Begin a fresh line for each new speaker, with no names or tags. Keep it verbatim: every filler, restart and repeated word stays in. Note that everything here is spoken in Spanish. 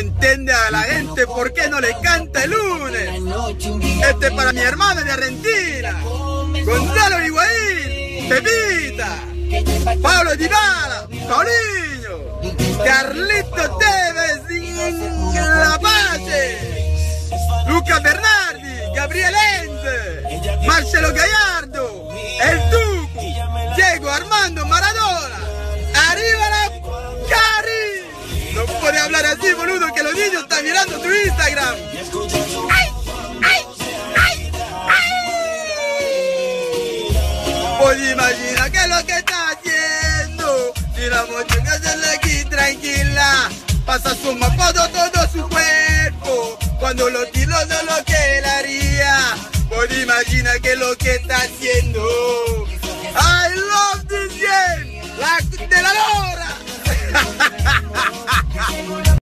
entiende a la gente por qué no le canta el lunes. Este es para mi hermano de Argentina, Gonzalo Higuaín, Pepita, Pablo Dybala, Paulinho, Carlito Tevez, La Pace, Luca Bernardi, Gabriel Enze, Marcelo Gallardo, El Tucu, Diego Armando Maradona, arriba la Cari. No puede hablar así, boludo, que los niños están mirando tu Instagram. ¡Ay! ¡Ay! ¡Ay! ¡Ay! Pues imagina que es lo que está haciendo. Mira mucho que hacerle aquí tranquila. Pasa su mapodo todo su cuerpo. Cuando lo tiro de lo que él haría. Pues imagina que es lo que está haciendo. I love this game. La de la lora.